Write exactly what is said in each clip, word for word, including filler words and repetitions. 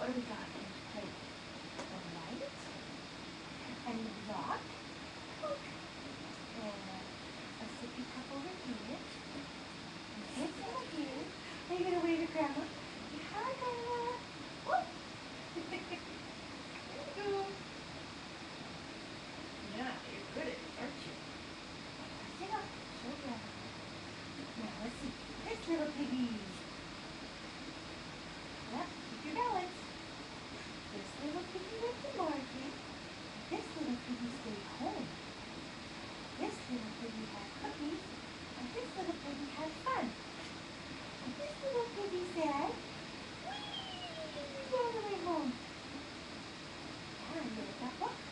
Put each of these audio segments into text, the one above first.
What do we got in the plate? A light and a rock. And a sippy cup over here. And this over here. Are you gonna wave at Grandma? Say hi, Grandma. Whoop. There you go. Yeah, you're good at it, aren't you? Sit up. Show Grandma. Now let's see. This little piggy. Yep, keep your balance. This little piggy went to market. This little piggy stayed home. This little piggy had cookies. And this little piggy had fun. And this little piggy said, whee, all the way home. Yeah, you read that book?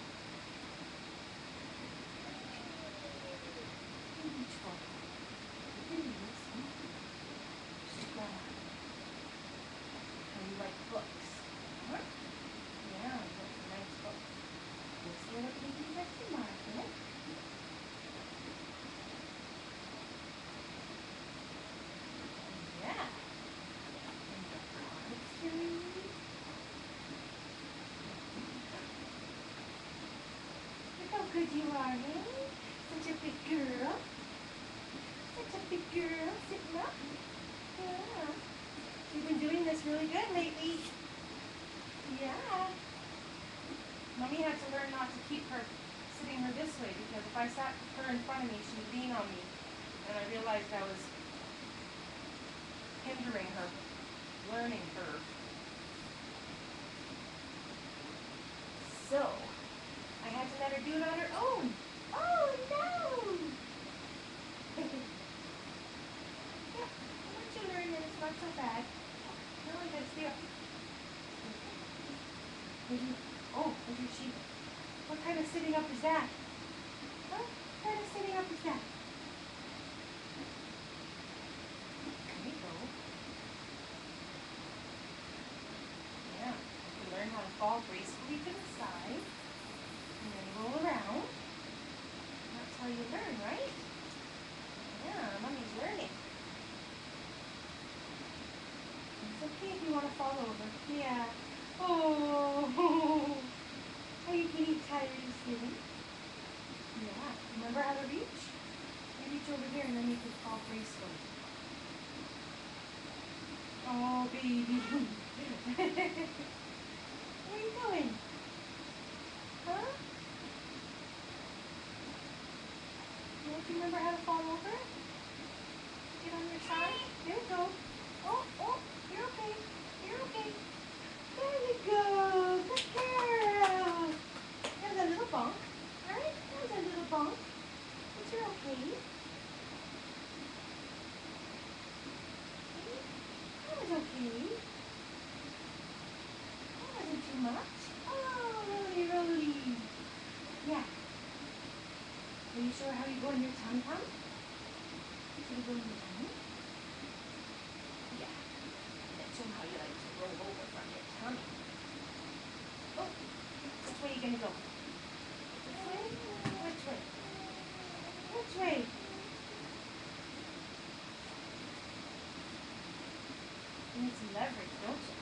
Which book? You can read some. Grandma. How you like books? Huh? Yeah, you got some nice books. This little piggy went to market. Yeah. And you got cards to read. Look how good you are, eh? Such a big girl. Such a big girl. Sitting up. Yeah. You've been doing this really good lately. Yeah. Mommy had to learn not to keep her sitting her this way because if I sat her in front of me, she would lean on me. And I realized I was hindering her learning curve. So, I had to let her do it on her own. Oh, no! Yeah, once you learn that it's not so bad. No, I gotta stay up. Did you, oh, look at she. What kind of sitting up is that? Huh? What kind of sitting up is that? There you go. Yeah, you learn how to fall gracefully to the side. And then roll around. That's how you learn, right? Yeah, Mommy's learning. It's okay if you want to fall over. Yeah. Oh, are you getting tired of sitting? Yeah. Remember how to reach? You reach over here and then you can fall gracefully. Oh, baby. Where are you going? Huh? Don't you remember how to fall over? Get on your side. There you go. Oh, oh, you're okay. You're okay. There you go. Good girl. There's a little bump. Right? There's a little bump. But you're okay. That was okay. That wasn't too much. Oh, roly roly. Yeah. Are you sure how you go in your tum tum? Should you go in your tummy? Yeah. That's how you like to roll over from your tummy. Oh, which way are you going to go? This way? Which way? Which way? You need some leverage, don't you?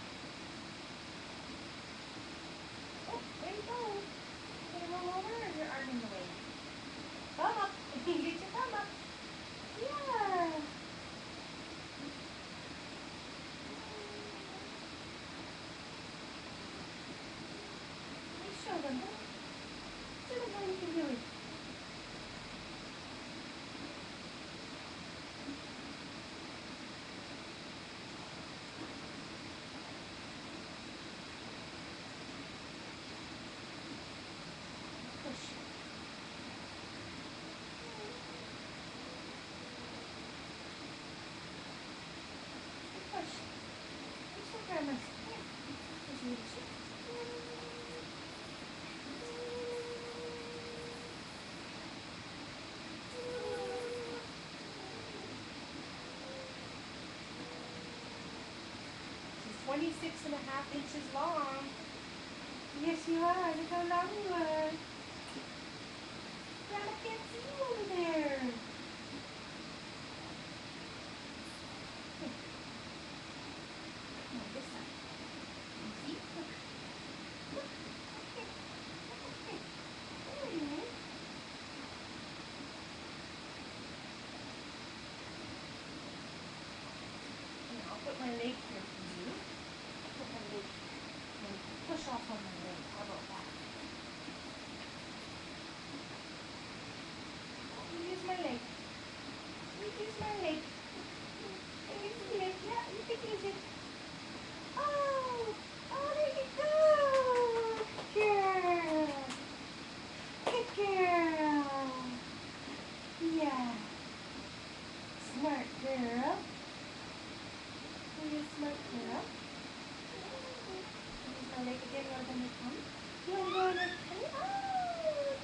Oh, there you go. You going to roll over or is your arm in the way? Thumb up. Get your thumb up. Yeah. Let's show them. Show them how you can do it. Push. Push. Push the grandma's. Here. Push me to shoot. She's twenty-six and a half inches long. Yes, you are. Look how long you are. Grandma can't see you over there. Come on, this side. You see? toys on your tongue? You want to go on your tummy? Oh!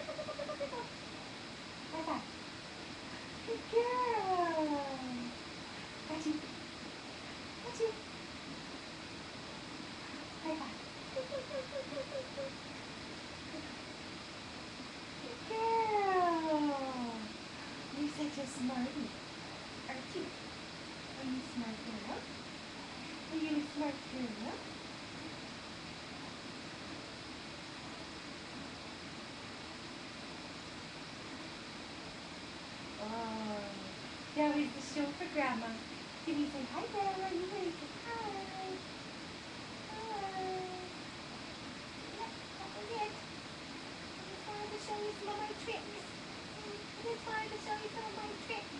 High five. Good girl. Got you. Got you. High five. Good girl. You're such a smarty. Aren't you? Are you a smart girl? Are you a smart girl? Oh, that was the show for Grandma. Did we say hi, Grandma? You ready to say hi? Hi. Yep, that was it. I just wanted to show you some of my tricks. I just wanted to show you some of my tricks.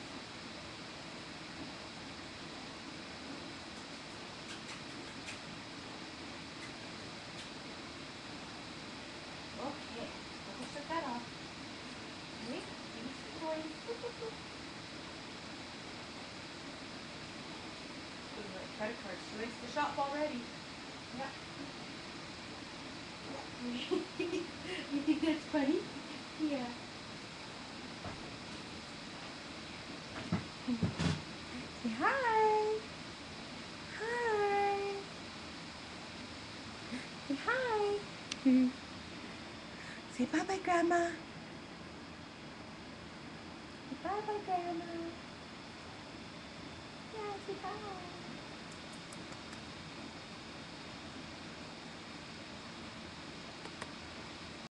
Okay, we'll shut that off. Ready? Give me some toys. Boop, boop, boop. Ooh, like credit cards. She likes to shop already. Yeah. You think that's funny? Yeah. Say hi. Hi. Say hi. Say bye-bye, Grandma. Say bye-bye, Grandma. Yeah, say bye.